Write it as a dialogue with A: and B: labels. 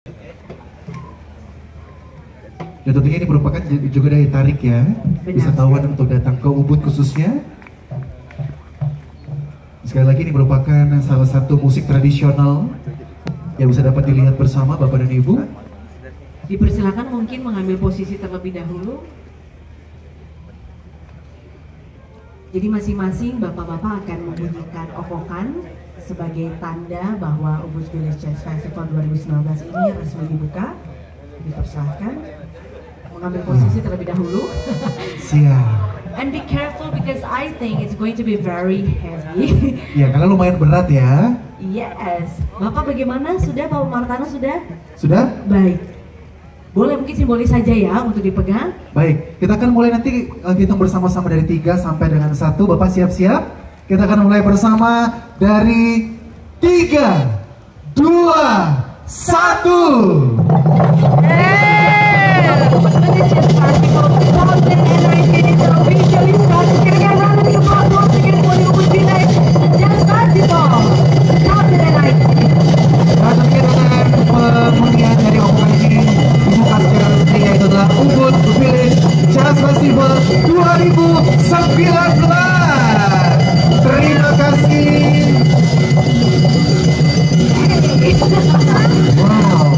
A: Dan tentunya ini merupakan juga daya tarik ya, wisatawan untuk datang ke Ubud khususnya. Sekali lagi ini merupakan salah satu musik tradisional yang bisa dapat dilihat bersama Bapak dan Ibu.
B: Dipersilakan mungkin mengambil posisi terlebih dahulu. Jadi masing-masing bapak-bapak akan membunyikan okokan sebagai tanda bahwa Ubud Village Jazz Festival 2019 ini resmi dibuka. Dipersilakan mengambil posisi terlebih dahulu.
A: Siap.
B: And be careful because I think it's going to be very heavy.
A: Ya, karena lumayan berat ya.
B: Yes. Bapak bagaimana? Sudah Pak Martana sudah?
A: Sudah?
B: Baik. Boleh mungkin simbolis saja ya untuk dipegang.
A: Baik, kita akan mulai nanti hitung bersama-sama dari 3 sampai dengan 1. Bapak siap-siap. Kita akan mulai bersama dari 3, 2, 1. Terima kasih. Wow.